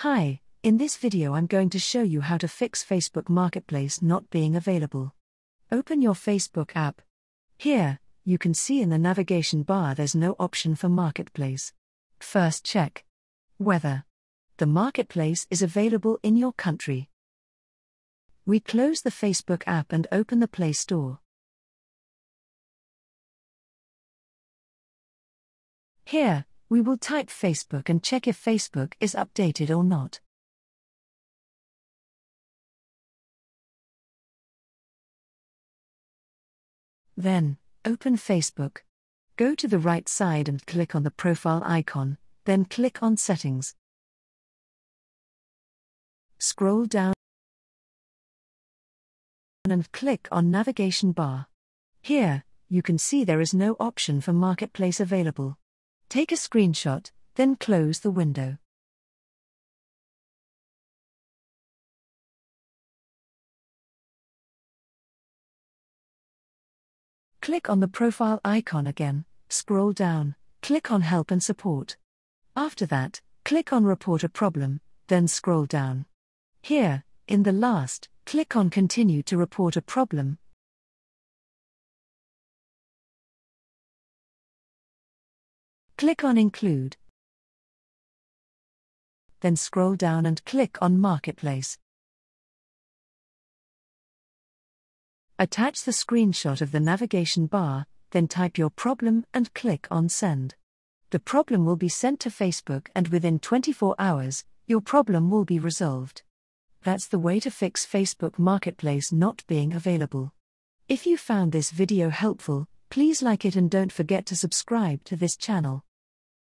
Hi, in this video I'm going to show you how to fix Facebook Marketplace not being available. Open your Facebook app. Here, you can see in the navigation bar there's no option for Marketplace. First check whether the Marketplace is available in your country. We close the Facebook app and open the Play Store. Here, we will type Facebook and check if Facebook is updated or not. Then, open Facebook. Go to the right side and click on the profile icon, then click on Settings. Scroll down and click on Navigation bar. Here, you can see there is no option for Marketplace available. Take a screenshot, then close the window. Click on the profile icon again, scroll down, click on Help and Support. After that, click on Report a Problem, then scroll down. Here, in the last, click on Continue to report a problem. Click on Include. Then scroll down and click on Marketplace. Attach the screenshot of the navigation bar, then type your problem and click on Send. The problem will be sent to Facebook and within 24 hours, your problem will be resolved. That's the way to fix Facebook Marketplace not being available. If you found this video helpful, please like it and don't forget to subscribe to this channel.